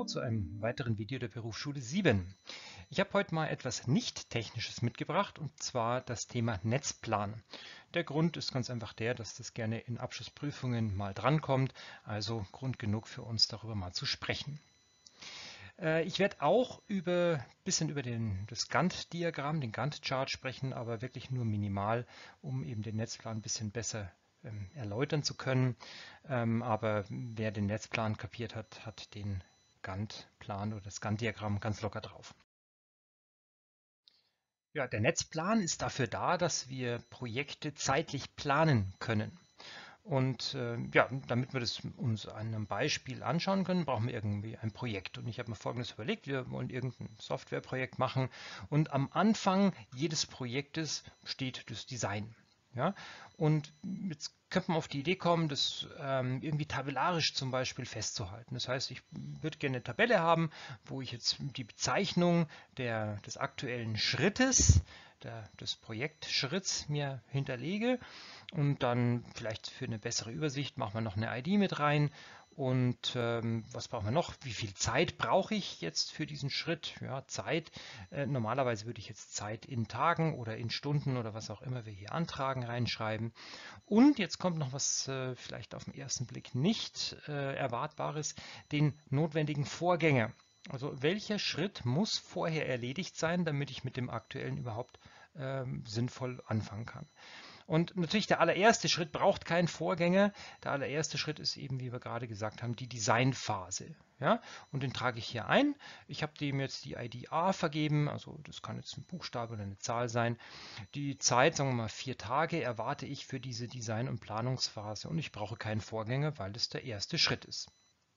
zu einem weiteren Video der Berufsschule 7. Ich habe heute mal etwas Nicht-Technisches mitgebracht, und zwar das Thema Netzplan. Der Grund ist ganz einfach der, dass das gerne in Abschlussprüfungen mal drankommt, also Grund genug für uns, darüber mal zu sprechen. Ich werde auch ein bisschen über das Gantt-Diagramm, den Gantt-Chart sprechen, aber wirklich nur minimal, um eben den Netzplan ein bisschen besser erläutern zu können. Aber wer den Netzplan kapiert hat, hat den Gantt-Plan oder das Gantt-Diagramm ganz locker drauf. Ja, der Netzplan ist dafür da, dass wir Projekte zeitlich planen können. Und ja, damit wir das uns an einem Beispiel anschauen können, brauchen wir irgendwie ein Projekt. Und ich habe mir Folgendes überlegt: Wir wollen irgendein Softwareprojekt machen, und am Anfang jedes Projektes steht das Design. Ja? Und jetzt könnte man auf die Idee kommen, das irgendwie tabellarisch zum Beispiel festzuhalten. Das heißt, ich würde gerne eine Tabelle haben, wo ich jetzt die Bezeichnung des aktuellen Schrittes, des Projektschritts mir hinterlege, und dann vielleicht für eine bessere Übersicht machen wir noch eine ID mit rein. Und was brauchen wir noch? Wie viel Zeit brauche ich jetzt für diesen Schritt? Ja, Zeit. Normalerweise würde ich jetzt Zeit in Tagen oder in Stunden oder was auch immer wir hier antragen reinschreiben. Und jetzt kommt noch was vielleicht auf den ersten Blick nicht Erwartbares: den notwendigen Vorgänger. Also welcher Schritt muss vorher erledigt sein, damit ich mit dem aktuellen überhaupt sinnvoll anfangen kann. Und natürlich der allererste Schritt braucht keinen Vorgänger. Der allererste Schritt ist eben, wie wir gerade gesagt haben, die Designphase. Ja? Und den trage ich hier ein. Ich habe dem jetzt die ID A vergeben, also das kann jetzt ein Buchstabe oder eine Zahl sein. Die Zeit, sagen wir mal 4 Tage, erwarte ich für diese Design- und Planungsphase, und ich brauche keinen Vorgänger, weil es der erste Schritt ist.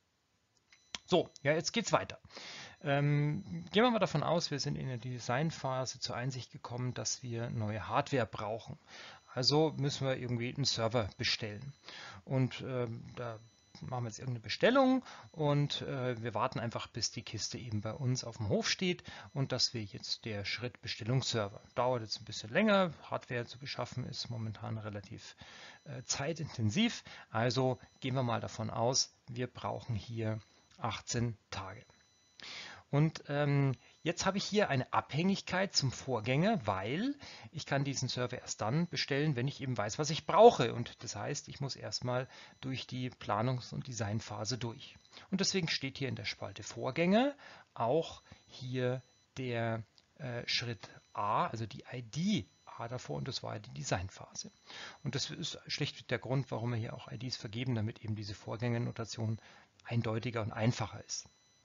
So, ja, jetzt geht's weiter. Gehen wir mal davon aus, wir sind in der Designphase zur Einsicht gekommen, dass wir neue Hardware brauchen. Also müssen wir irgendwie einen Server bestellen. Und da machen wir jetzt irgendeine Bestellung, und wir warten einfach, bis die Kiste eben bei uns auf dem Hof steht, und das wäre jetzt der Schritt Bestellungsserver. Dauert jetzt ein bisschen länger. Hardware zu beschaffen ist momentan relativ zeitintensiv. Also gehen wir mal davon aus, wir brauchen hier 18 Tage. Und jetzt habe ich hier eine Abhängigkeit zum Vorgänger, weil ich kann diesen Server erst dann bestellen, wenn ich eben weiß, was ich brauche. Und das heißt, ich muss erstmal durch die Planungs- und Designphase durch. Und deswegen steht hier in der Spalte Vorgänger auch hier der Schritt A, also die ID A davor, und das war die Designphase. Und das ist schlicht der Grund, warum wir hier auch IDs vergeben, damit eben diese Vorgängernotation eindeutiger und einfacher ist.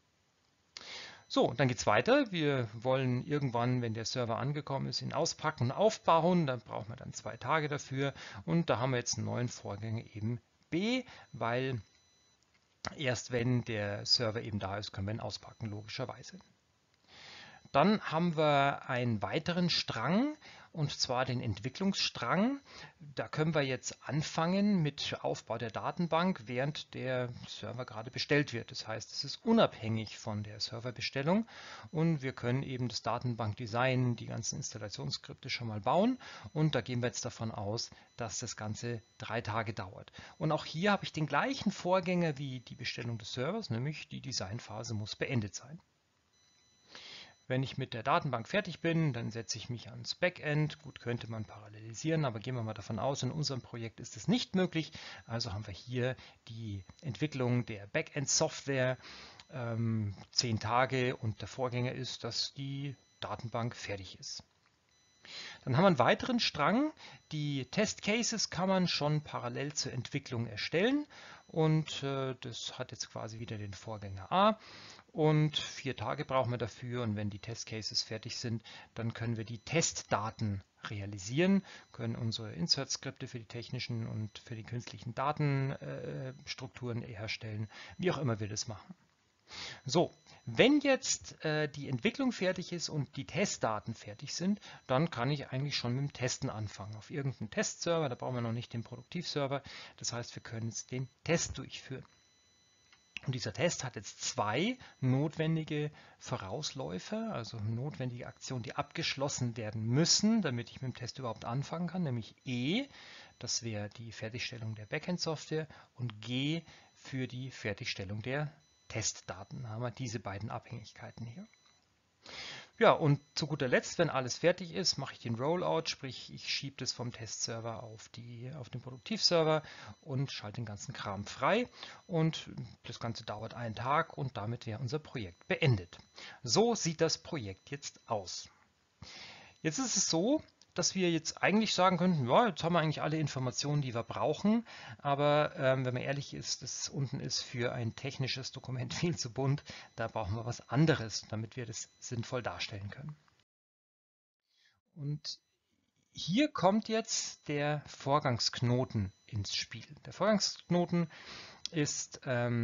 So, dann geht es weiter. Wir wollen irgendwann, wenn der Server angekommen ist, ihn auspacken und aufbauen. Da brauchen wir dann 2 Tage dafür. Und da haben wir jetzt einen neuen Vorgänger, eben B, weil erst wenn der Server eben da ist, können wir ihn auspacken, logischerweise. Dann haben wir einen weiteren Strang, und zwar den Entwicklungsstrang. Da können wir jetzt anfangen mit Aufbau der Datenbank, während der Server gerade bestellt wird. Das heißt, es ist unabhängig von der Serverbestellung, und wir können eben das Datenbankdesign, die ganzen Installationsskripte schon mal bauen, und da gehen wir jetzt davon aus, dass das Ganze 3 Tage dauert. Und auch hier habe ich den gleichen Vorgänger wie die Bestellung des Servers, nämlich die Designphase muss beendet sein. Wenn ich mit der Datenbank fertig bin, dann setze ich mich ans Backend. Gut, könnte man parallelisieren, aber gehen wir mal davon aus, in unserem Projekt ist es nicht möglich. Also haben wir hier die Entwicklung der Backend-Software, 10 Tage, und der Vorgänger ist, dass die Datenbank fertig ist. Dann haben wir einen weiteren Strang. Die Testcases kann man schon parallel zur Entwicklung erstellen, und das hat jetzt quasi wieder den Vorgänger A. Und 4 Tage brauchen wir dafür, und wenn die Testcases fertig sind, dann können wir die Testdaten realisieren, können unsere Insert-Skripte für die technischen und für die künstlichen Datenstrukturen herstellen, wie auch immer wir das machen. So, wenn jetzt die Entwicklung fertig ist und die Testdaten fertig sind, dann kann ich eigentlich schon mit dem Testen anfangen. Auf irgendeinem Testserver, da brauchen wir noch nicht den Produktivserver. Das heißt, wir können jetzt den Test durchführen. Und dieser Test hat jetzt 2 notwendige Vorausläufer, also notwendige Aktionen, die abgeschlossen werden müssen, damit ich mit dem Test überhaupt anfangen kann, nämlich E, das wäre die Fertigstellung der Backend-Software, und G für die Fertigstellung der Testdaten. Da haben wir diese beiden Abhängigkeiten hier. Ja, und zu guter Letzt, wenn alles fertig ist, mache ich den Rollout, sprich ich schiebe das vom Testserver auf den Produktivserver und schalte den ganzen Kram frei. Und das Ganze dauert einen Tag und damit wäre unser Projekt beendet. So sieht das Projekt jetzt aus. Jetzt ist es so, dass wir jetzt eigentlich sagen könnten, ja, jetzt haben wir eigentlich alle Informationen, die wir brauchen, aber wenn man ehrlich ist, das unten ist für ein technisches Dokument viel zu bunt, da brauchen wir was anderes, damit wir das sinnvoll darstellen können. Und hier kommt jetzt der Vorgangsknoten ins Spiel. Der Vorgangsknoten ist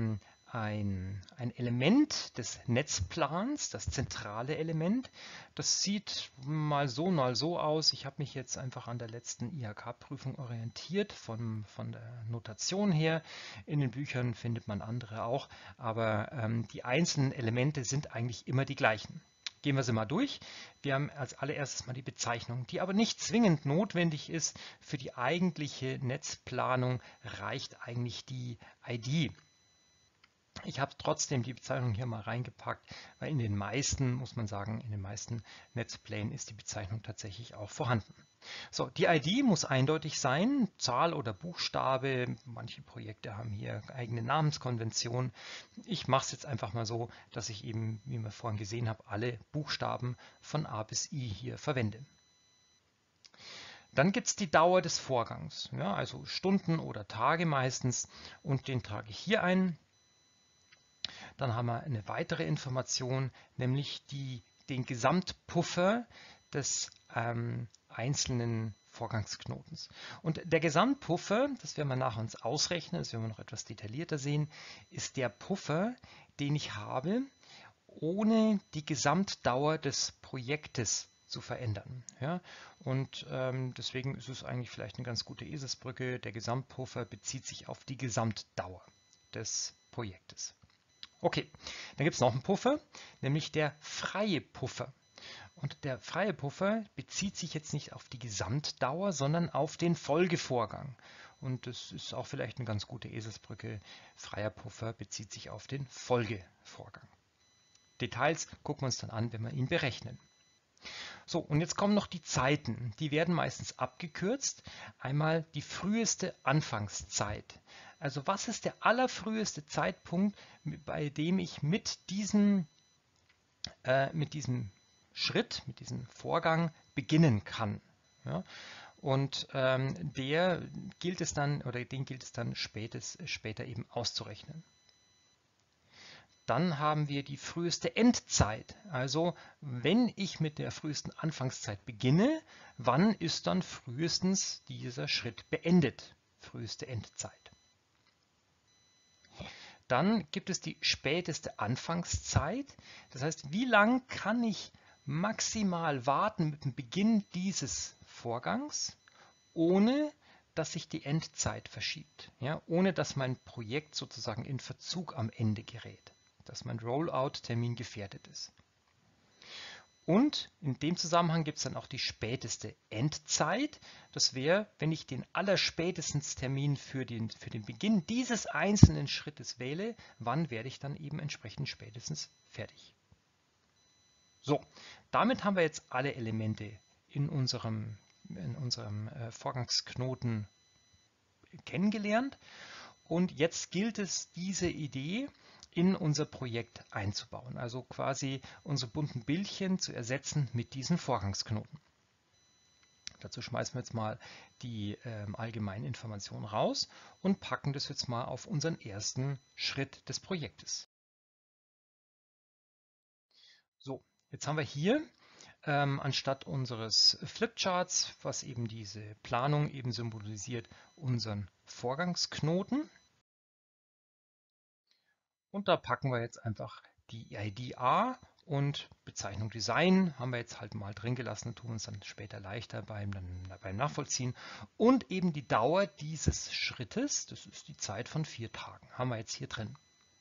ein Element des Netzplans, das zentrale Element. Das sieht mal so aus. Ich habe mich jetzt einfach an der letzten IHK-Prüfung orientiert, von der Notation her. In den Büchern findet man andere auch, aber die einzelnen Elemente sind eigentlich immer die gleichen. Gehen wir sie mal durch. Wir haben als allererstes mal die Bezeichnung, die aber nicht zwingend notwendig ist. Für die eigentliche Netzplanung reicht eigentlich die ID. Ich habe trotzdem die Bezeichnung hier mal reingepackt, weil in den meisten, muss man sagen, in den meisten Netzplänen ist die Bezeichnung tatsächlich auch vorhanden. So, die ID muss eindeutig sein, Zahl oder Buchstabe. Manche Projekte haben hier eigene Namenskonventionen. Ich mache es jetzt einfach mal so, dass ich eben, wie wir vorhin gesehen haben, alle Buchstaben von A bis I hier verwende. Dann gibt es die Dauer des Vorgangs, ja, also Stunden oder Tage meistens, und den trage ich hier ein. Dann haben wir eine weitere Information, nämlich den Gesamtpuffer des einzelnen Vorgangsknotens. Und der Gesamtpuffer, das werden wir nachher uns ausrechnen, das werden wir noch etwas detaillierter sehen, ist der Puffer, den ich habe, ohne die Gesamtdauer des Projektes zu verändern. Ja? Und deswegen ist es eigentlich vielleicht eine ganz gute Eselsbrücke. Der Gesamtpuffer bezieht sich auf die Gesamtdauer des Projektes. Okay, dann gibt es noch einen Puffer, nämlich der freie Puffer. Und der freie Puffer bezieht sich jetzt nicht auf die Gesamtdauer, sondern auf den Folgevorgang. Und das ist auch vielleicht eine ganz gute Eselsbrücke. Freier Puffer bezieht sich auf den Folgevorgang. Details gucken wir uns dann an, wenn wir ihn berechnen. So, und jetzt kommen noch die Zeiten. Die werden meistens abgekürzt. Einmal die früheste Anfangszeit. Also was ist der allerfrüheste Zeitpunkt, bei dem ich mit diesem Schritt, mit diesem Vorgang beginnen kann? Ja? Und den gilt es dann später eben auszurechnen. Dann haben wir die früheste Endzeit. Also wenn ich mit der frühesten Anfangszeit beginne, wann ist dann frühestens dieser Schritt beendet? Früheste Endzeit. Dann gibt es die späteste Anfangszeit. Das heißt, wie lang kann ich maximal warten mit dem Beginn dieses Vorgangs, ohne dass sich die Endzeit verschiebt, ja, ohne dass mein Projekt sozusagen in Verzug am Ende gerät, dass mein Rollout-Termin gefährdet ist. Und in dem Zusammenhang gibt es dann auch die späteste Endzeit. Das wäre, wenn ich den allerspätestens Termin für den Beginn dieses einzelnen Schrittes wähle, wann werde ich dann eben entsprechend spätestens fertig. So, damit haben wir jetzt alle Elemente in unserem Vorgangsknoten kennengelernt. Und jetzt gilt es, diese Idee in unser Projekt einzubauen. Also quasi unsere bunten Bildchen zu ersetzen mit diesen Vorgangsknoten. Dazu schmeißen wir jetzt mal die allgemeinen Informationen raus und packen das jetzt mal auf unseren ersten Schritt des Projektes. So, jetzt haben wir hier anstatt unseres Flipcharts, was eben diese Planung eben symbolisiert, unseren Vorgangsknoten. Und da packen wir jetzt einfach die ID A und Bezeichnung Design haben wir jetzt halt mal drin gelassen, tun uns dann später leichter beim Nachvollziehen. Und eben die Dauer dieses Schrittes, das ist die Zeit von 4 Tagen, haben wir jetzt hier drin.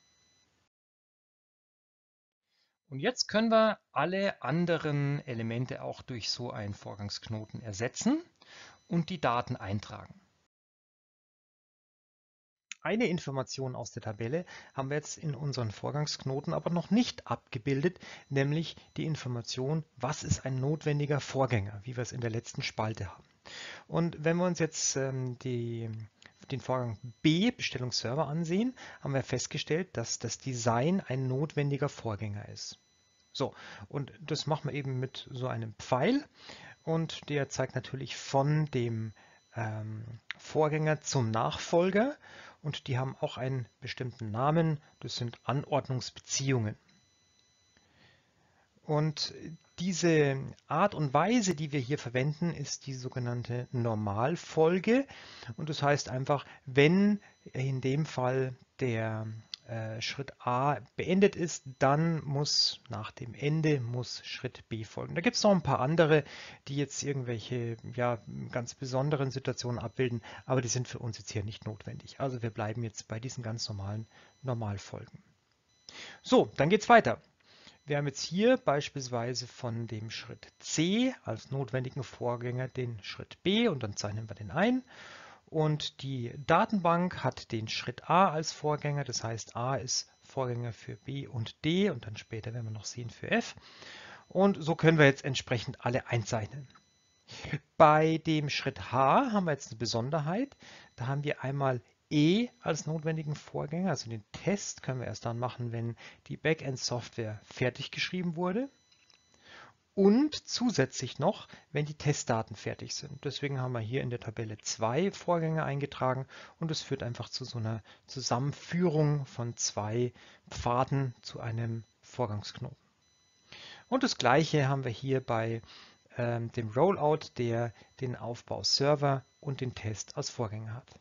Und jetzt können wir alle anderen Elemente auch durch so einen Vorgangsknoten ersetzen und die Daten eintragen. Eine Information aus der Tabelle haben wir jetzt in unseren Vorgangsknoten aber noch nicht abgebildet, nämlich die Information, was ist ein notwendiger Vorgänger, wie wir es in der letzten Spalte haben. Und wenn wir uns jetzt den Vorgang B, Bestellung Server, ansehen, haben wir festgestellt, dass das Design ein notwendiger Vorgänger ist. So, und das machen wir eben mit so einem Pfeil und der zeigt natürlich von dem Vorgänger zum Nachfolger und die haben auch einen bestimmten Namen, das sind Anordnungsbeziehungen. Und diese Art und Weise, die wir hier verwenden, ist die sogenannte Normalfolge. Und das heißt einfach, wenn in dem Fall der Schritt A beendet ist, dann muss nach dem Ende Schritt B folgen. Da gibt es noch ein paar andere, die jetzt irgendwelche ganz besonderen Situationen abbilden, aber die sind für uns jetzt hier nicht notwendig. Also wir bleiben jetzt bei diesen ganz normalen Normalfolgen. So, dann geht es weiter. Wir haben jetzt hier beispielsweise von dem Schritt C als notwendigen Vorgänger den Schritt B und dann zeichnen wir den ein. Und die Datenbank hat den Schritt A als Vorgänger, das heißt A ist Vorgänger für B und D und dann später werden wir noch sehen für F. Und so können wir jetzt entsprechend alle einzeichnen. Bei dem Schritt H haben wir jetzt eine Besonderheit. Da haben wir einmal E als notwendigen Vorgänger, also den Test können wir erst dann machen, wenn die Backend-Software fertig geschrieben wurde. Und zusätzlich noch, wenn die Testdaten fertig sind. Deswegen haben wir hier in der Tabelle 2 Vorgänge eingetragen und es führt einfach zu so einer Zusammenführung von 2 Pfaden zu einem Vorgangsknoten. Und das gleiche haben wir hier bei dem Rollout, der den Aufbau Server und den Test als Vorgänger hat.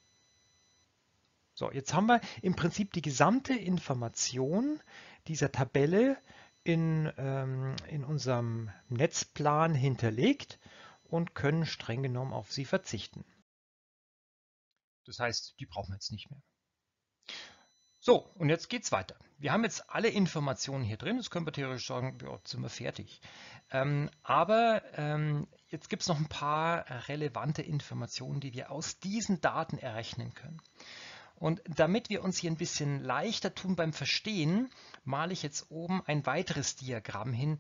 So, jetzt haben wir im Prinzip die gesamte Information dieser Tabelle in unserem Netzplan hinterlegt und können streng genommen auf sie verzichten. Das heißt, die brauchen wir jetzt nicht mehr. So, und jetzt geht's weiter. Wir haben jetzt alle Informationen hier drin. Jetzt können wir theoretisch sagen, ja, jetzt sind wir fertig. Aber jetzt gibt es noch ein paar relevante Informationen, die wir aus diesen Daten errechnen können. Und damit wir uns hier ein bisschen leichter tun beim Verstehen, male ich jetzt oben ein weiteres Diagramm hin,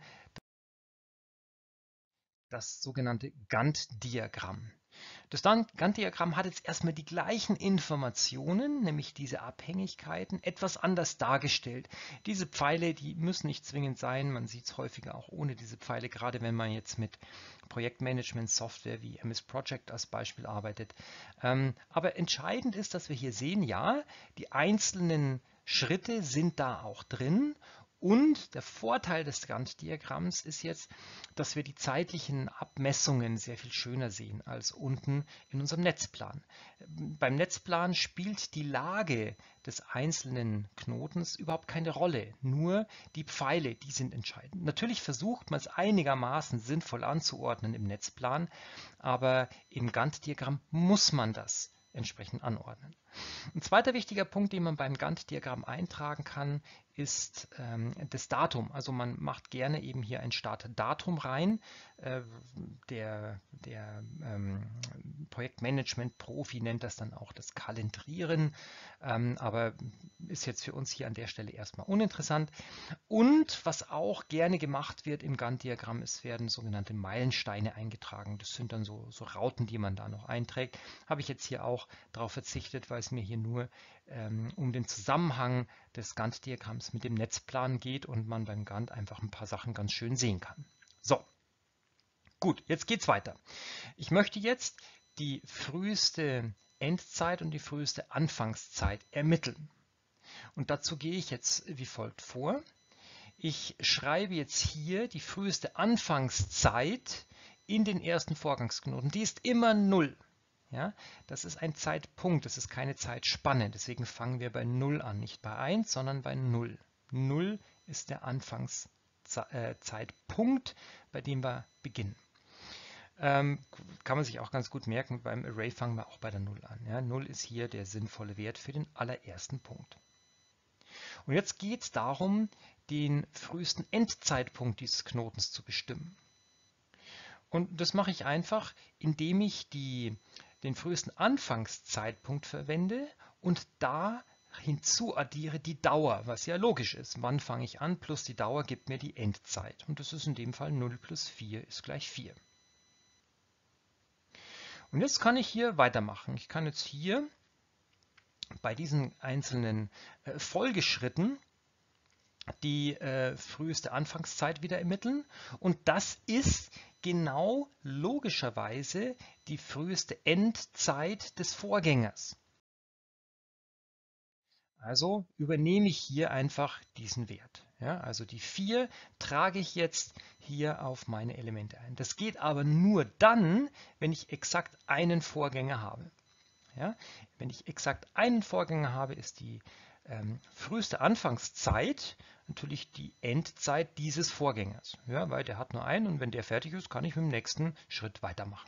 das sogenannte Gantt-Diagramm. Das Gantt-Diagramm hat jetzt erstmal die gleichen Informationen, nämlich diese Abhängigkeiten, etwas anders dargestellt. Diese Pfeile, die müssen nicht zwingend sein, man sieht es häufiger auch ohne diese Pfeile, gerade wenn man jetzt mit Projektmanagement-Software wie MS Project als Beispiel arbeitet. Aber entscheidend ist, dass wir hier sehen, ja, die einzelnen Schritte sind da auch drin. Und der Vorteil des Gantt-Diagramms ist jetzt, dass wir die zeitlichen Abmessungen sehr viel schöner sehen als unten in unserem Netzplan. Beim Netzplan spielt die Lage des einzelnen Knotens überhaupt keine Rolle, nur die Pfeile, die sind entscheidend. Natürlich versucht man es einigermaßen sinnvoll anzuordnen im Netzplan, aber im Gantt-Diagramm muss man das entsprechend anordnen. Ein zweiter wichtiger Punkt, den man beim Gantt-Diagramm eintragen kann, ist das Datum. Also man macht gerne eben hier ein Startdatum rein. Der Projektmanagement-Profi nennt das dann auch das Kalendrieren, aber ist jetzt für uns hier an der Stelle erstmal uninteressant. Und was auch gerne gemacht wird im Gantt-Diagramm, es werden sogenannte Meilensteine eingetragen. Das sind dann so Rauten, die man da noch einträgt. Habe ich jetzt hier auch darauf verzichtet, weil es mir hier nur um den Zusammenhang des Gantt-Diagramms mit dem Netzplan geht und man beim Gantt einfach ein paar Sachen ganz schön sehen kann. So, gut, jetzt geht's weiter. Ich möchte jetzt die früheste Endzeit und die früheste Anfangszeit ermitteln. Und dazu gehe ich jetzt wie folgt vor. Ich schreibe jetzt hier die früheste Anfangszeit in den ersten Vorgangsknoten. Die ist immer 0. Ja, das ist ein Zeitpunkt, das ist keine Zeitspanne. Deswegen fangen wir bei 0 an, nicht bei 1, sondern bei 0. 0 ist der Anfangszeitpunkt, bei dem wir beginnen. Kann man sich auch ganz gut merken, beim Array fangen wir auch bei der 0 an. Ja, 0 ist hier der sinnvolle Wert für den allerersten Punkt. Und jetzt geht es darum, den frühesten Endzeitpunkt dieses Knotens zu bestimmen. Und das mache ich einfach, indem ich den frühesten Anfangszeitpunkt verwende und da hinzu addiere die Dauer, was ja logisch ist. Wann fange ich an? Plus die Dauer gibt mir die Endzeit. Und das ist in dem Fall 0 plus 4 ist gleich 4. Und jetzt kann ich hier weitermachen. Ich kann jetzt hier bei diesen einzelnen Folgeschritten die früheste Anfangszeit wieder ermitteln. Und das ist genau logischerweise die früheste Endzeit des Vorgängers. Also übernehme ich hier einfach diesen Wert. Ja, also die 4 trage ich jetzt hier auf meine Elemente ein. Das geht aber nur dann, wenn ich exakt einen Vorgänger habe. Ja, wenn ich exakt einen Vorgänger habe, ist die früheste Anfangszeit natürlich die Endzeit dieses Vorgängers. Ja, weil der hat nur einen und wenn der fertig ist, kann ich mit dem nächsten Schritt weitermachen.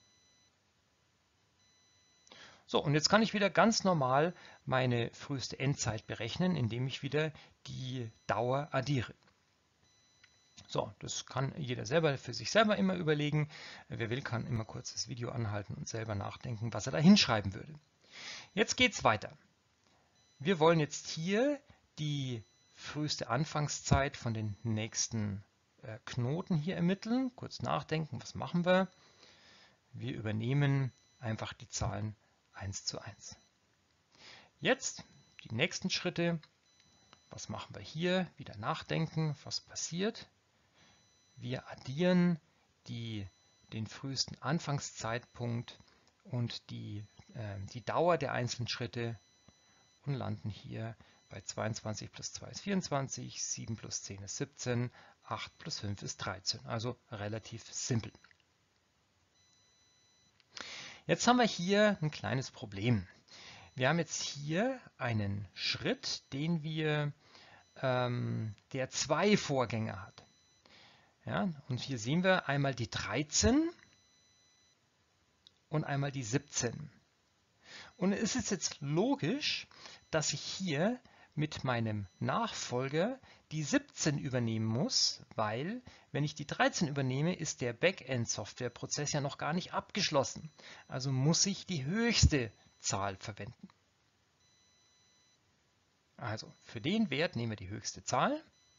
So, und jetzt kann ich wieder ganz normal meine früheste Endzeit berechnen, indem ich wieder die Dauer addiere. So, das kann jeder selber für sich selber immer überlegen. Wer will, kann immer kurz das Video anhalten und selber nachdenken, was er da hinschreiben würde. Jetzt geht es weiter. Wir wollen jetzt hier die früheste Anfangszeit von den nächsten Knoten hier ermitteln. Kurz nachdenken, was machen wir? Wir übernehmen einfach die Zahlen 1 zu 1. Jetzt die nächsten Schritte. Was machen wir hier? Wieder nachdenken, was passiert. Wir addieren den frühesten Anfangszeitpunkt und die Dauer der einzelnen Schritte und landen hier bei 22 plus 2 ist 24, 7 plus 10 ist 17, 8 plus 5 ist 13. Also relativ simpel. Jetzt haben wir hier ein kleines Problem. Wir haben jetzt hier einen Schritt, der 2 Vorgänge hat. Ja, und hier sehen wir einmal die 13 und einmal die 17. Und es ist jetzt logisch, dass ich hier mit meinem Nachfolger die 17 übernehmen muss, weil wenn ich die 13 übernehme, ist der Backend-Software-Prozess ja noch gar nicht abgeschlossen. Also muss ich die höchste Zahl verwenden. Also für den Wert nehmen wir die höchste Zahl.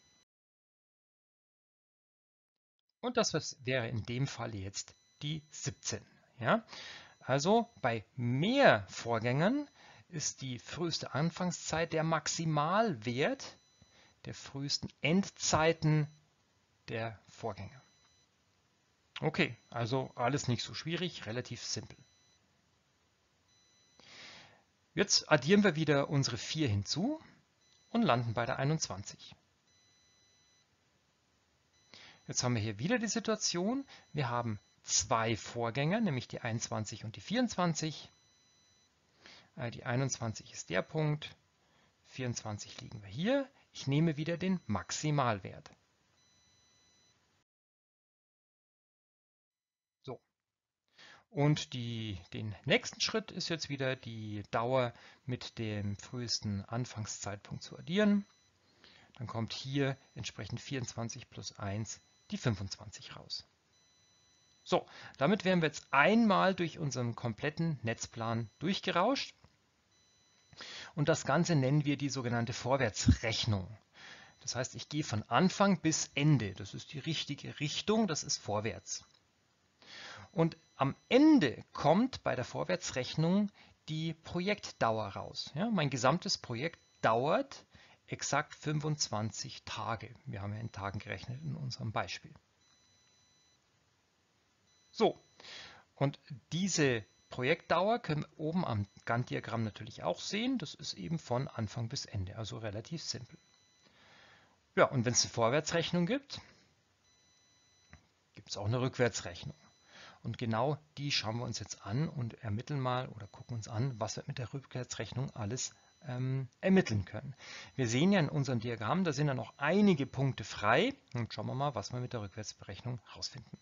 Und das wäre in dem Fall jetzt die 17. Ja? Also bei mehr Vorgängern ist die früheste Anfangszeit der Maximalwert der frühesten Endzeiten der Vorgänger. Okay, also alles nicht so schwierig, relativ simpel. Jetzt addieren wir wieder unsere 4 hinzu und landen bei der 21. Jetzt haben wir hier wieder die Situation, wir haben 2 Vorgänger, nämlich die 21 und die 24. Die 21 ist der Punkt, 24 liegen wir hier. Ich nehme wieder den Maximalwert. So. Und den nächsten Schritt ist jetzt wieder die Dauer mit dem frühesten Anfangszeitpunkt zu addieren. Dann kommt hier entsprechend 24 plus 1 die 25 raus. So, damit wären wir jetzt einmal durch unseren kompletten Netzplan durchgerauscht. Und das Ganze nennen wir die sogenannte Vorwärtsrechnung. Das heißt, ich gehe von Anfang bis Ende. Das ist die richtige Richtung, das ist vorwärts. Und am Ende kommt bei der Vorwärtsrechnung die Projektdauer raus. Ja, mein gesamtes Projekt dauert exakt 25 Tage. Wir haben ja in Tagen gerechnet in unserem Beispiel. So, und diese Projektdauer können wir oben am Gantt-Diagramm natürlich auch sehen. Das ist eben von Anfang bis Ende, also relativ simpel. Ja, und wenn es eine Vorwärtsrechnung gibt, gibt es auch eine Rückwärtsrechnung. Und genau die schauen wir uns jetzt an und ermitteln mal oder gucken uns an, was wir mit der Rückwärtsrechnung alles ermitteln können. Wir sehen ja in unserem Diagramm, da sind ja noch einige Punkte frei. Und schauen wir mal, was wir mit der Rückwärtsberechnung herausfinden.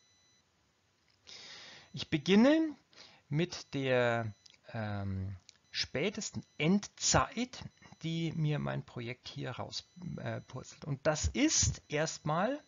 Ich beginne mit der spätesten Endzeit, die mir mein Projekt hier rauspurzelt. Und das ist erstmal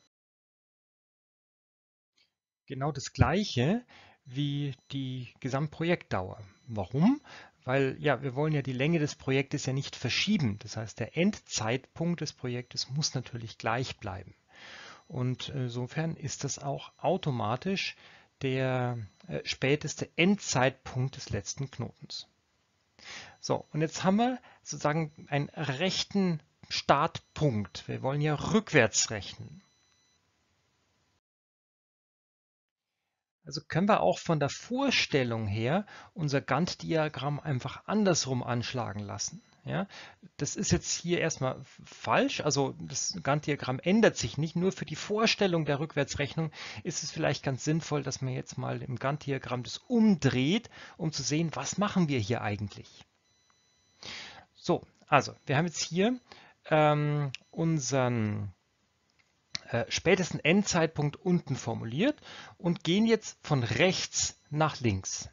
genau das gleiche wie die Gesamtprojektdauer. Warum? weil ja, wir wollen ja die Länge des Projektes ja nicht verschieben. Das heißt, der Endzeitpunkt des Projektes muss natürlich gleich bleiben. Und insofern ist das auch automatisch der späteste Endzeitpunkt des letzten Knotens. So, und jetzt haben wir sozusagen einen rechten Startpunkt. Wir wollen ja rückwärts rechnen. Also können wir auch von der Vorstellung her unser Gantt-Diagramm einfach andersrum anschlagen lassen. Ja, das ist jetzt hier erstmal falsch. Also das Gantt-Diagramm ändert sich nicht. Nur für die Vorstellung der Rückwärtsrechnung ist es vielleicht ganz sinnvoll, dass man jetzt mal im Gantt-Diagramm das umdreht, um zu sehen, was machen wir hier eigentlich. So, also wir haben jetzt hier unseren spätesten Endzeitpunkt unten formuliert und gehen jetzt von rechts nach links.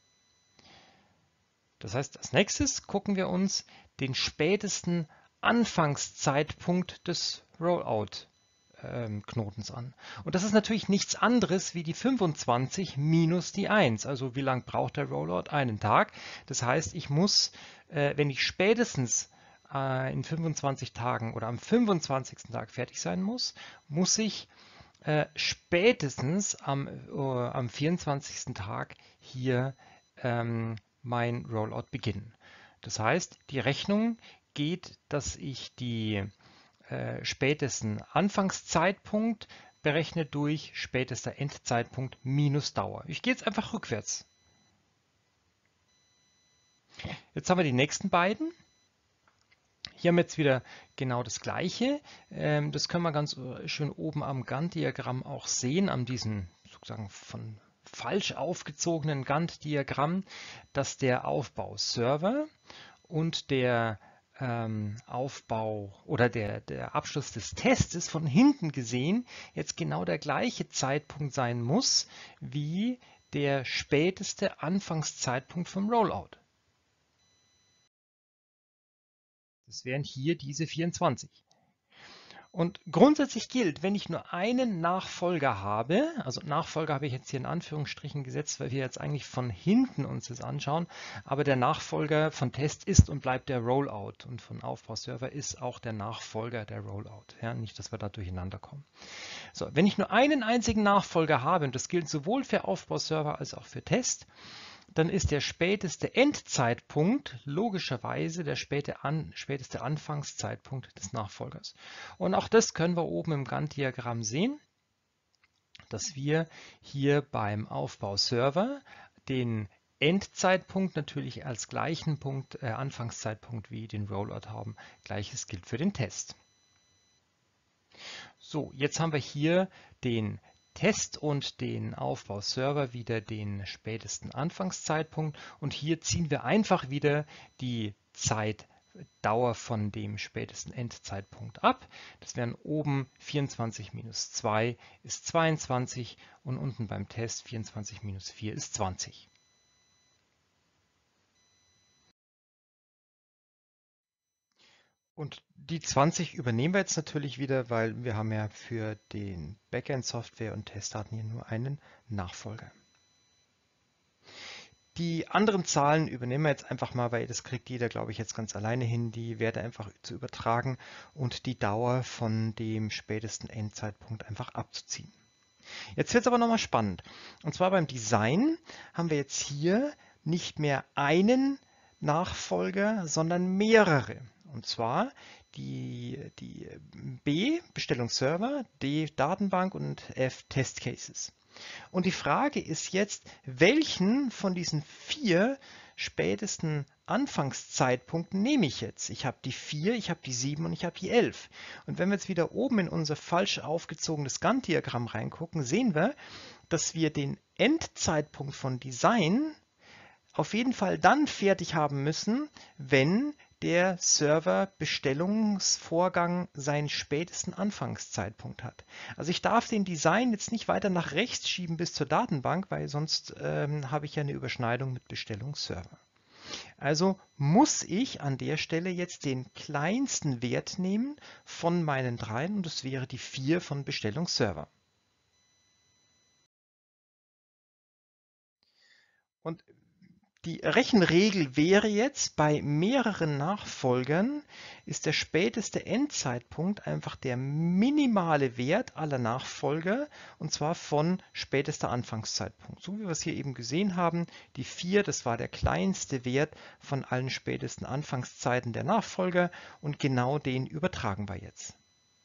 Das heißt, als nächstes gucken wir uns den spätesten Anfangszeitpunkt des Rollout-Knotens an. Und das ist natürlich nichts anderes wie die 25 minus die 1. Also wie lange braucht der Rollout? Einen Tag. Das heißt, ich muss, wenn ich spätestens in 25 Tagen oder am 25. Tag fertig sein muss, muss ich spätestens am 24. Tag hier mein Rollout beginnen. Das heißt, die Rechnung geht, dass ich die spätesten Anfangszeitpunkt berechne durch spätester Endzeitpunkt minus Dauer. Ich gehe jetzt einfach rückwärts. Jetzt haben wir die nächsten beiden. Hier haben wir jetzt wieder genau das Gleiche. Das können wir ganz schön oben am Gantt-Diagramm auch sehen, an diesem sozusagen von falsch aufgezogenen Gantt-Diagramm, dass der Aufbau-Server und der Aufbau oder der Abschluss des Testes von hinten gesehen jetzt genau der gleiche Zeitpunkt sein muss wie der späteste Anfangszeitpunkt vom Rollout. Das wären hier diese 24. Und grundsätzlich gilt, wenn ich nur einen Nachfolger habe, also Nachfolger habe ich jetzt hier in Anführungsstrichen gesetzt, weil wir jetzt eigentlich von hinten uns das anschauen, aber der Nachfolger von Test ist und bleibt der Rollout und von Aufbauserver ist auch der Nachfolger der Rollout. Ja, nicht, dass wir da durcheinander kommen. So, wenn ich nur einen einzigen Nachfolger habe, und das gilt sowohl für Aufbauserver als auch für Test, dann ist der späteste Endzeitpunkt logischerweise der späteste Anfangszeitpunkt des Nachfolgers. Und auch das können wir oben im Gantt-Diagramm sehen, dass wir hier beim Aufbauserver den Endzeitpunkt natürlich als gleichen Anfangszeitpunkt wie den Rollout haben. Gleiches gilt für den Test. So, jetzt haben wir hier den Test und den Aufbauserver wieder den spätesten Anfangszeitpunkt und hier ziehen wir einfach wieder die Zeitdauer von dem spätesten Endzeitpunkt ab. Das wären oben 24 minus 2 ist 22 und unten beim Test 24 minus 4 ist 20. Und die 20 übernehmen wir jetzt natürlich wieder, weil wir haben ja für den Backend-Software und Testdaten hier nur einen Nachfolger. Die anderen Zahlen übernehmen wir jetzt einfach mal, weil das kriegt jeder, glaube ich, jetzt ganz alleine hin, die Werte einfach zu übertragen und die Dauer von dem spätesten Endzeitpunkt einfach abzuziehen. Jetzt wird es aber nochmal spannend. Und zwar beim Design haben wir jetzt hier nicht mehr einen Nachfolger, sondern mehrere. Und zwar die B, Bestellungsserver, D, Datenbank und F, Test Cases. Und die Frage ist jetzt, welchen von diesen 4 spätesten Anfangszeitpunkten nehme ich jetzt? Ich habe die 4, ich habe die 7 und ich habe die 11. Und wenn wir jetzt wieder oben in unser falsch aufgezogenes Gantt-Diagramm reingucken, sehen wir, dass wir den Endzeitpunkt von Design auf jeden Fall dann fertig haben müssen, wenn der Server-Bestellungsvorgang seinen spätesten Anfangszeitpunkt hat. Also ich darf den Design jetzt nicht weiter nach rechts schieben bis zur Datenbank, weil sonst habe ich ja eine Überschneidung mit Bestellungsserver. Also muss ich an der Stelle jetzt den kleinsten Wert nehmen von meinen 3 und das wäre die 4 von Bestellungsserver. Und Die Rechenregel wäre jetzt, bei mehreren Nachfolgern ist der späteste Endzeitpunkt einfach der minimale Wert aller Nachfolger, und zwar von spätester Anfangszeitpunkt. So wie wir es hier eben gesehen haben, die 4, das war der kleinste Wert von allen spätesten Anfangszeiten der Nachfolger, und genau den übertragen wir jetzt.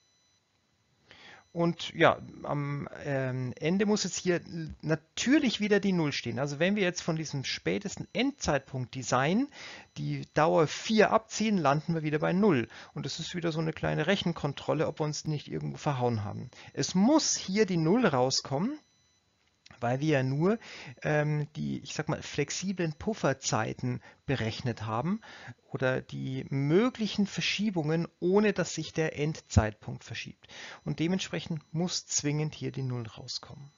Und ja, am Ende muss jetzt hier natürlich wieder die 0 stehen. Also wenn wir jetzt von diesem spätesten Endzeitpunkt Design die Dauer 4 abziehen, landen wir wieder bei 0. Und das ist wieder so eine kleine Rechenkontrolle, ob wir uns nicht irgendwo verhauen haben. Es muss hier die 0 rauskommen, weil wir ja nur die, ich sag mal, flexiblen Pufferzeiten berechnet haben oder die möglichen Verschiebungen, ohne dass sich der Endzeitpunkt verschiebt. Und dementsprechend muss zwingend hier die 0 rauskommen.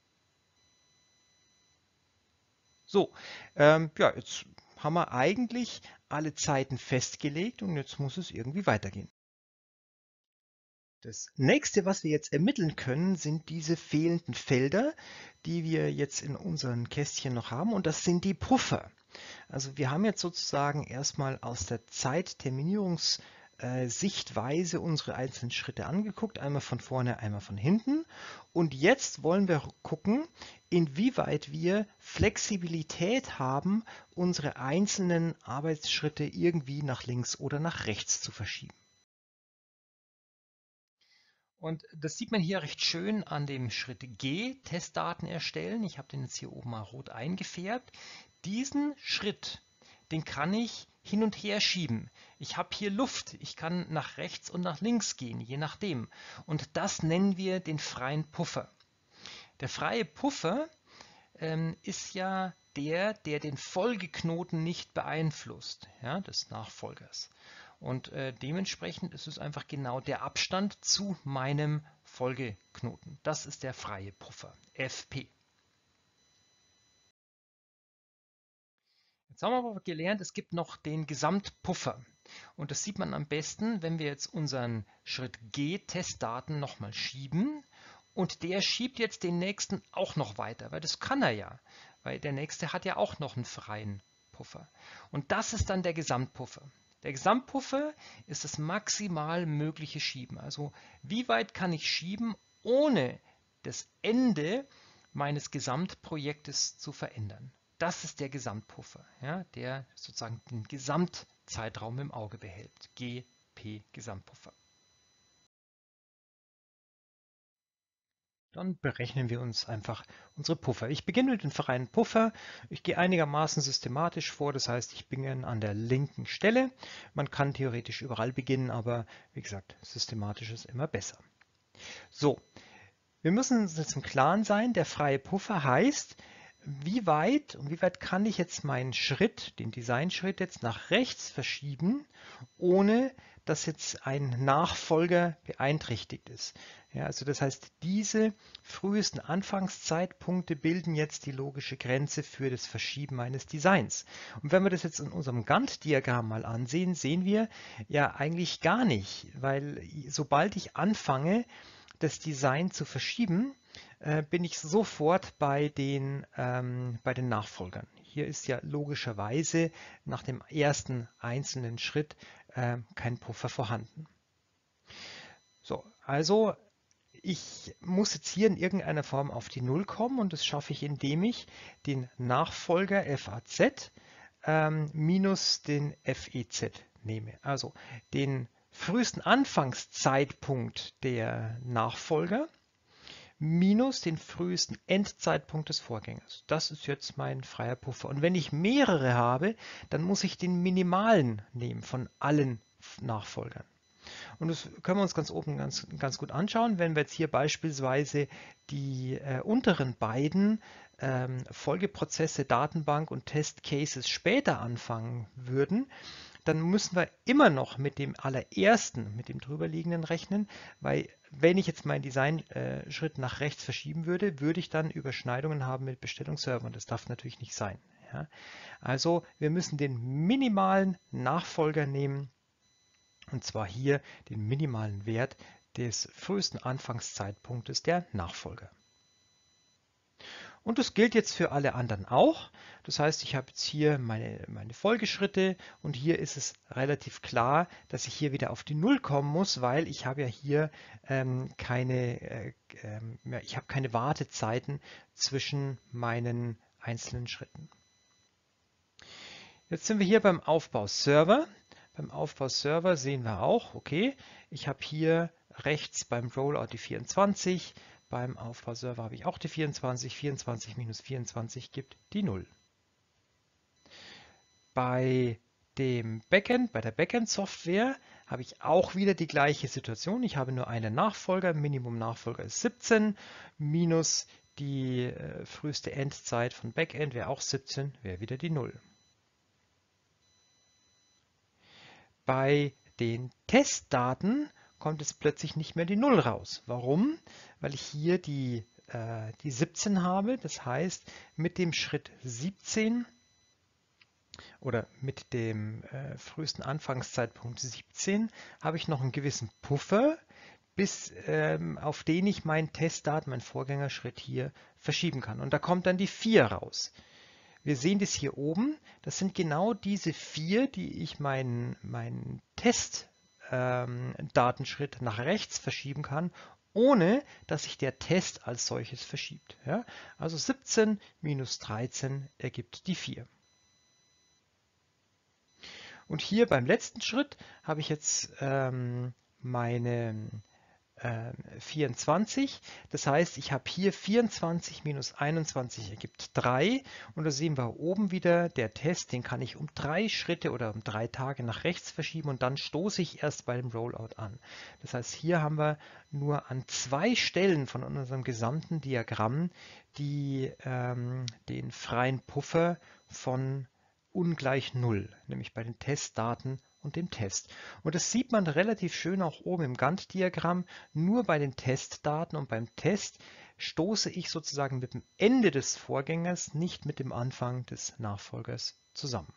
So, ja, jetzt haben wir eigentlich alle Zeiten festgelegt und jetzt muss es irgendwie weitergehen. Das nächste, was wir jetzt ermitteln können, sind diese fehlenden Felder, die wir jetzt in unseren Kästchen noch haben, und das sind die Puffer. Also wir haben jetzt sozusagen erstmal aus der Zeitterminierungssichtweise unsere einzelnen Schritte angeguckt, einmal von vorne, einmal von hinten. Und jetzt wollen wir gucken, inwieweit wir Flexibilität haben, unsere einzelnen Arbeitsschritte irgendwie nach links oder nach rechts zu verschieben. Und das sieht man hier recht schön an dem Schritt G, Testdaten erstellen. Ich habe den jetzt hier oben mal rot eingefärbt. Diesen Schritt, den kann ich hin und her schieben. Ich habe hier Luft. Ich kann nach rechts und nach links gehen, je nachdem. Und das nennen wir den freien Puffer. Der freie Puffer ist ja der den Folgeknoten nicht beeinflusst, ja, des Nachfolgers. Und dementsprechend ist es einfach genau der Abstand zu meinem Folgeknoten. Das ist der freie Puffer, FP. Jetzt haben wir aber gelernt, es gibt noch den Gesamtpuffer. Und das sieht man am besten, wenn wir jetzt unseren Schritt G Testdaten nochmal schieben. Und der schiebt jetzt den nächsten auch noch weiter, weil das kann er ja. Weil der nächste hat ja auch noch einen freien Puffer. Und das ist dann der Gesamtpuffer. Der Gesamtpuffer ist das maximal mögliche Schieben. Also wie weit kann ich schieben, ohne das Ende meines Gesamtprojektes zu verändern. Das ist der Gesamtpuffer, ja, der sozusagen den Gesamtzeitraum im Auge behält. GP Gesamtpuffer. Dann berechnen wir uns einfach unsere Puffer. Ich beginne mit dem freien Puffer. Ich gehe einigermaßen systematisch vor, das heißt, ich beginne an der linken Stelle. Man kann theoretisch überall beginnen, aber wie gesagt, systematisch ist immer besser. So, wir müssen uns jetzt im Klaren sein, der freie Puffer heißt, wie weit kann ich jetzt meinen Schritt, den Designschritt jetzt nach rechts verschieben, ohne dass jetzt ein Nachfolger beeinträchtigt ist. Ja, also das heißt, diese frühesten Anfangszeitpunkte bilden jetzt die logische Grenze für das Verschieben meines Designs. Und wenn wir das jetzt in unserem Gantt-Diagramm mal ansehen, sehen wir ja eigentlich gar nicht, weil sobald ich anfange, das Design zu verschieben, bin ich sofort bei den Nachfolgern. Hier ist ja logischerweise nach dem ersten einzelnen Schritt kein Puffer vorhanden. So, also ich muss jetzt hier in irgendeiner Form auf die 0 kommen, und das schaffe ich, indem ich den Nachfolger FAZ minus den FEZ nehme. Also den frühesten Anfangszeitpunkt der Nachfolger minus den frühesten Endzeitpunkt des Vorgängers. Das ist jetzt mein freier Puffer. Und wenn ich mehrere habe, dann muss ich den minimalen nehmen von allen Nachfolgern. Und das können wir uns ganz oben ganz gut anschauen. Wenn wir jetzt hier beispielsweise die unteren beiden Folgeprozesse, Datenbank und Test Cases später anfangen würden, dann müssen wir immer noch mit dem allerersten, mit dem drüberliegenden rechnen, weil wenn ich jetzt meinen Designschritt nach rechts verschieben würde, würde ich dann Überschneidungen haben mit Bestellungsservern. Das darf natürlich nicht sein. Ja? Also wir müssen den minimalen Nachfolger nehmen, und zwar hier den minimalen Wert des frühesten Anfangszeitpunktes der Nachfolger. Und das gilt jetzt für alle anderen auch. Das heißt, ich habe jetzt hier meine Folgeschritte und hier ist es relativ klar, dass ich hier wieder auf die Null kommen muss, weil ich habe ja hier ich habe keine Wartezeiten zwischen meinen einzelnen Schritten. Jetzt sind wir hier beim Aufbau-Server. Beim Aufbau-Server sehen wir auch, okay, ich habe hier rechts beim Rollout die 24, beim Aufbauserver habe ich auch die 24, 24 minus 24 gibt die 0. Bei dem Backend, bei der Backend-Software habe ich auch wieder die gleiche Situation. Ich habe nur einen Nachfolger, Minimum-Nachfolger ist 17, minus die früheste Endzeit von Backend wäre auch 17, wäre wieder die 0. Bei den Testdaten kommt es plötzlich nicht mehr die 0 raus. Warum? Weil ich hier die 17 habe. Das heißt, mit dem Schritt 17 oder mit dem frühesten Anfangszeitpunkt 17 habe ich noch einen gewissen Puffer, auf den ich meinen Testdaten, meinen Vorgängerschritt hier verschieben kann. Und da kommt dann die 4 raus. Wir sehen das hier oben. Das sind genau diese 4, die ich meinen Testdatenschritt nach rechts verschieben kann, ohne dass sich der Test als solches verschiebt. Ja? Also 17 minus 13 ergibt die 4. Und hier beim letzten Schritt habe ich jetzt meine 24. Das heißt, ich habe hier 24 minus 21 ergibt 3. Und da sehen wir oben wieder, der Test, den kann ich um 3 Schritte oder um 3 Tage nach rechts verschieben und dann stoße ich erst bei dem Rollout an. Das heißt, hier haben wir nur an 2 Stellen von unserem gesamten Diagramm den freien Puffer von ungleich 0, nämlich bei den Testdaten und dem Test. Und das sieht man relativ schön auch oben im Gantt-Diagramm. Nur bei den Testdaten und beim Test stoße ich sozusagen mit dem Ende des Vorgängers, nicht mit dem Anfang des Nachfolgers zusammen.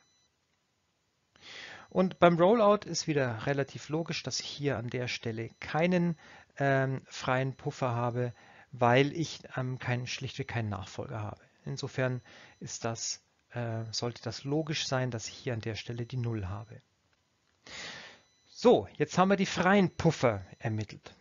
Und beim Rollout ist wieder relativ logisch, dass ich hier an der Stelle keinen freien Puffer habe, weil ich schlichtweg keinen Nachfolger habe. Insofern sollte das logisch sein, dass ich hier an der Stelle die 0 habe. So, jetzt haben wir die freien Puffer ermittelt.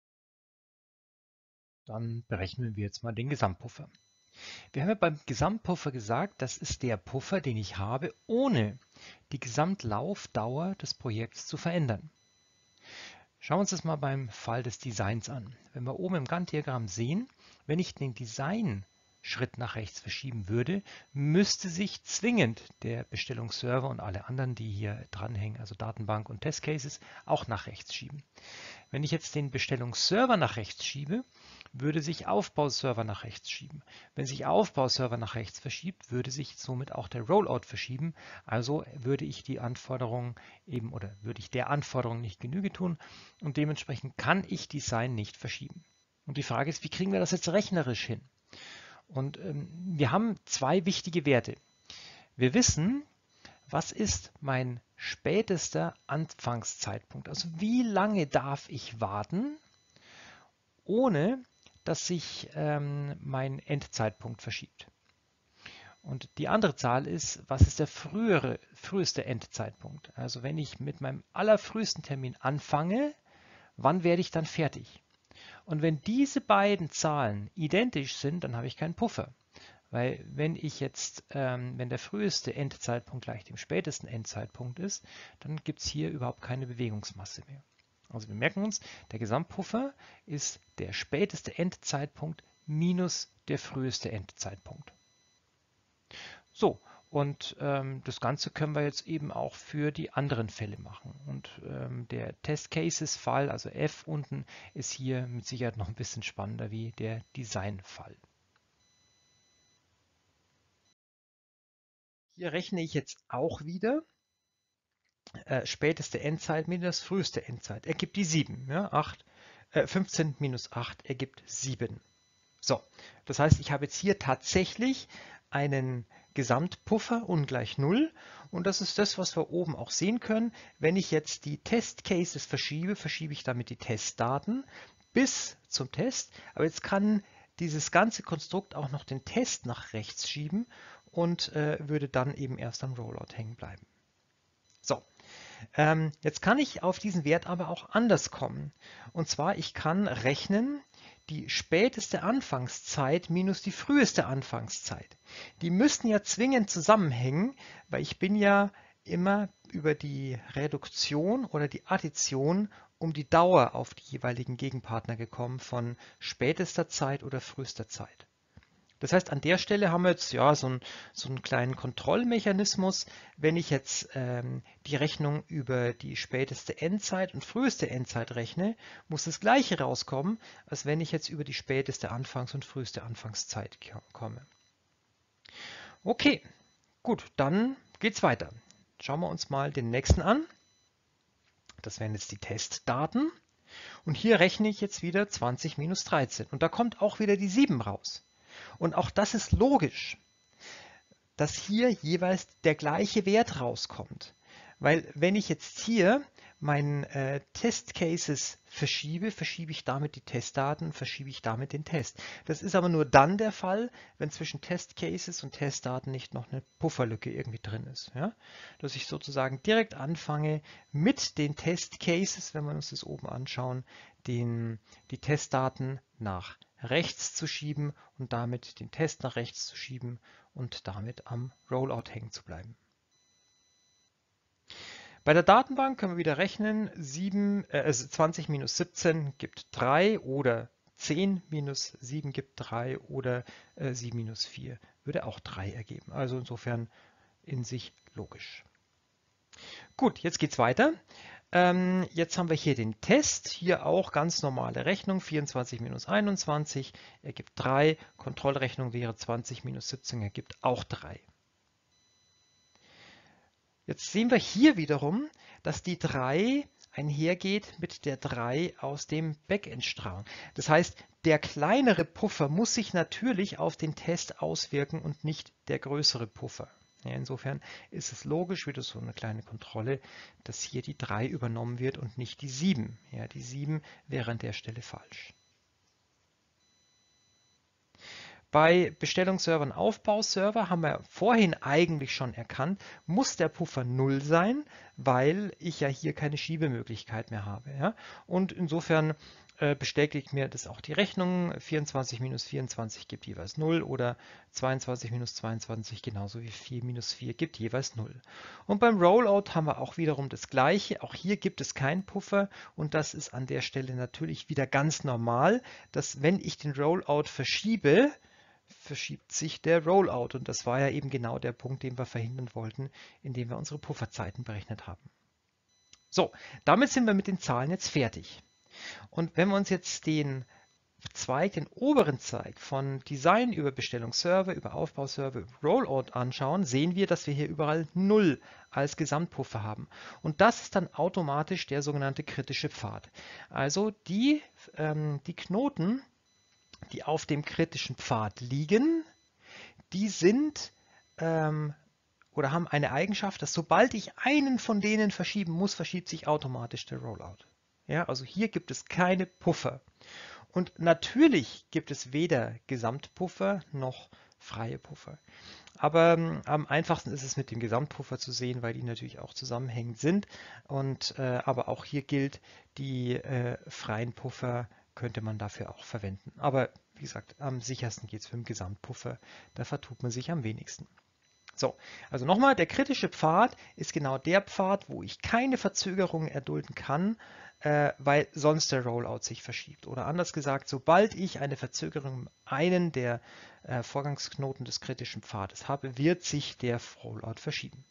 Dann berechnen wir jetzt mal den Gesamtpuffer. Wir haben ja beim Gesamtpuffer gesagt, das ist der Puffer, den ich habe, ohne die Gesamtlaufdauer des Projekts zu verändern. Schauen wir uns das mal beim Fall des Designs an. Wenn wir oben im Gantt-Diagramm sehen, wenn ich den Design-Schritt nach rechts verschieben würde, müsste sich zwingend der Bestellungsserver und alle anderen, die hier dranhängen, also Datenbank und Testcases, auch nach rechts schieben. Wenn ich jetzt den Bestellungsserver nach rechts schiebe, würde sich Aufbauserver nach rechts schieben. Wenn sich Aufbauserver nach rechts verschiebt, würde sich somit auch der Rollout verschieben. Also würde ich der Anforderung nicht Genüge tun und dementsprechend kann ich Design nicht verschieben. Und die Frage ist, wie kriegen wir das jetzt rechnerisch hin? Und wir haben 2 wichtige Werte. Wir wissen, was ist mein spätester Anfangszeitpunkt? Also wie lange darf ich warten, ohne dass sich mein Endzeitpunkt verschiebt? Und die andere Zahl ist, was ist der früheste Endzeitpunkt? Also wenn ich mit meinem allerfrühesten Termin anfange, wann werde ich dann fertig? Und wenn diese beiden Zahlen identisch sind, dann habe ich keinen Puffer. Weil wenn der früheste Endzeitpunkt gleich dem spätesten Endzeitpunkt ist, dann gibt es hier überhaupt keine Bewegungsmasse mehr. Also wir merken uns, der Gesamtpuffer ist der späteste Endzeitpunkt minus der früheste Endzeitpunkt. So, und das Ganze können wir jetzt eben auch für die anderen Fälle machen. Und der Test-Cases-Fall, also F unten, ist hier mit Sicherheit noch ein bisschen spannender wie der Design-Fall. Hier rechne ich jetzt auch wieder späteste Endzeit minus früheste Endzeit. Ergibt die 7. Ja? 15 minus 8 ergibt 7. So, das heißt, ich habe jetzt hier tatsächlich einen Gesamtpuffer ungleich 0 und das ist das, was wir oben auch sehen können. Wenn ich jetzt die Test-Cases verschiebe, verschiebe ich damit die Testdaten bis zum Test, aber jetzt kann dieses ganze Konstrukt auch noch den Test nach rechts schieben und würde dann eben erst am Rollout hängen bleiben. So, jetzt kann ich auf diesen Wert aber auch anders kommen. Und zwar, ich kann rechnen die späteste Anfangszeit minus die früheste Anfangszeit. Die müssen ja zwingend zusammenhängen, weil ich bin ja immer über die Reduktion oder die Addition um die Dauer auf die jeweiligen Gegenpartner gekommen von spätester Zeit oder frühester Zeit. Das heißt, an der Stelle haben wir jetzt ja so einen kleinen Kontrollmechanismus. Wenn ich jetzt die Rechnung über die späteste Endzeit und früheste Endzeit rechne, muss das gleiche rauskommen, als wenn ich jetzt über die späteste Anfangs- und früheste Anfangszeit komme. Okay, gut, dann geht's weiter. Schauen wir uns mal den nächsten an. Das wären jetzt die Testdaten. Und hier rechne ich jetzt wieder 20 minus 13. Und da kommt auch wieder die 7 raus. Und auch das ist logisch, dass hier jeweils der gleiche Wert rauskommt. Weil wenn ich jetzt hier meinen Testcases verschiebe, verschiebe ich damit die Testdaten, verschiebe ich damit den Test. Das ist aber nur dann der Fall, wenn zwischen Testcases und Testdaten nicht noch eine Pufferlücke irgendwie drin ist. Ja? Dass ich sozusagen direkt anfange mit den Testcases, wenn wir uns das oben anschauen, die Testdaten nach rechts zu schieben und damit den Test nach rechts zu schieben und damit am Rollout hängen zu bleiben. Bei der Datenbank können wir wieder rechnen, 20 minus 17 gibt 3 oder 10 minus 7 gibt 3 oder 7 minus 4 würde auch 3 ergeben. Also insofern in sich logisch. Gut, jetzt geht es weiter. Jetzt haben wir hier den Test, hier auch ganz normale Rechnung, 24 minus 21 ergibt 3, Kontrollrechnung wäre 20 minus 17 ergibt auch 3. Jetzt sehen wir hier wiederum, dass die 3 einhergeht mit der 3 aus dem Backend-Strang. Das heißt, der kleinere Puffer muss sich natürlich auf den Test auswirken und nicht der größere Puffer. Ja, insofern ist es logisch, wieder so eine kleine Kontrolle, dass hier die 3 übernommen wird und nicht die 7. Ja, die 7 wäre an der Stelle falsch. Bei Bestellungsserver und Aufbauserver haben wir vorhin eigentlich schon erkannt, muss der Puffer 0 sein, weil ich ja hier keine Schiebemöglichkeit mehr habe. Ja? Und insofern bestätigt mir das auch die Rechnung. 24 minus 24 gibt jeweils 0 oder 22 minus 22 genauso wie 4 minus 4 gibt jeweils 0. Und beim Rollout haben wir auch wiederum das Gleiche. Auch hier gibt es keinen Puffer und das ist an der Stelle natürlich wieder ganz normal, dass wenn ich den Rollout verschiebe, verschiebt sich der Rollout. Und das war ja eben genau der Punkt, den wir verhindern wollten, indem wir unsere Pufferzeiten berechnet haben. So, damit sind wir mit den Zahlen jetzt fertig. Und wenn wir uns jetzt den Zweig, den oberen Zweig von Design über Bestellungsserver, über Aufbauserver, über Rollout anschauen, sehen wir, dass wir hier überall 0 als Gesamtpuffer haben. Und das ist dann automatisch der sogenannte kritische Pfad. Also die Knoten, die auf dem kritischen Pfad liegen, die sind oder haben eine Eigenschaft, dass sobald ich einen von denen verschieben muss, verschiebt sich automatisch der Rollout. Ja, also hier gibt es keine Puffer. Und natürlich gibt es weder Gesamtpuffer noch freie Puffer. Aber am einfachsten ist es mit dem Gesamtpuffer zu sehen, weil die natürlich auch zusammenhängend sind. Und aber auch hier gilt, die freien Puffer könnte man dafür auch verwenden. Aber wie gesagt, am sichersten geht es mit dem Gesamtpuffer. Da vertut man sich am wenigsten. So, also nochmal, der kritische Pfad ist genau der Pfad, wo ich keine Verzögerungen erdulden kann, weil sonst der Rollout sich verschiebt. Oder anders gesagt, sobald ich eine Verzögerung in einen der Vorgangsknoten des kritischen Pfades habe, wird sich der Rollout verschieben.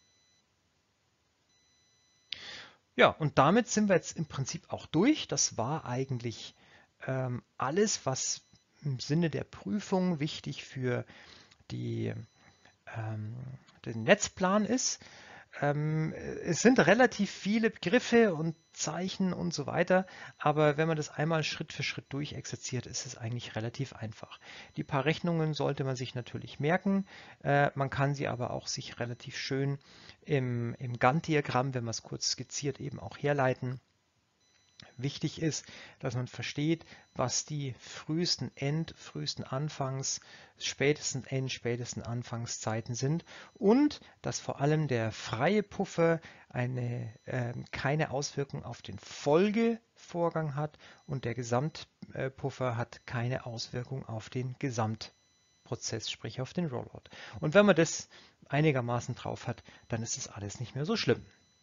Ja, und damit sind wir jetzt im Prinzip auch durch. Das war eigentlich alles, was im Sinne der Prüfung wichtig für den Netzplan ist. Es sind relativ viele Begriffe und Zeichen und so weiter, aber wenn man das einmal Schritt für Schritt durchexerziert, ist es eigentlich relativ einfach. Die paar Rechnungen sollte man sich natürlich merken, man kann sie aber auch sich relativ schön im Gantt-Diagramm, wenn man es kurz skizziert, eben auch herleiten. Wichtig ist, dass man versteht, was die frühesten frühesten Anfangs-, spätesten spätesten Anfangszeiten sind und dass vor allem der freie Puffer keine Auswirkung auf den Folgevorgang hat und der Gesamtpuffer hat keine Auswirkung auf den Gesamtprozess, sprich auf den Rollout. Und wenn man das einigermaßen drauf hat, dann ist das alles nicht mehr so schlimm.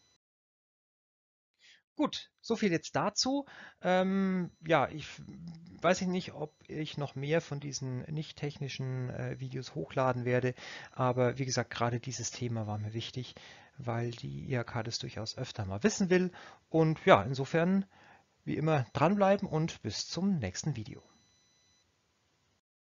Gut, so viel jetzt dazu. Ja, ich weiß nicht, ob ich noch mehr von diesen nicht technischen Videos hochladen werde, aber wie gesagt, gerade dieses Thema war mir wichtig, weil die IHK das durchaus öfter mal wissen will. Und ja, insofern wie immer dranbleiben und bis zum nächsten Video.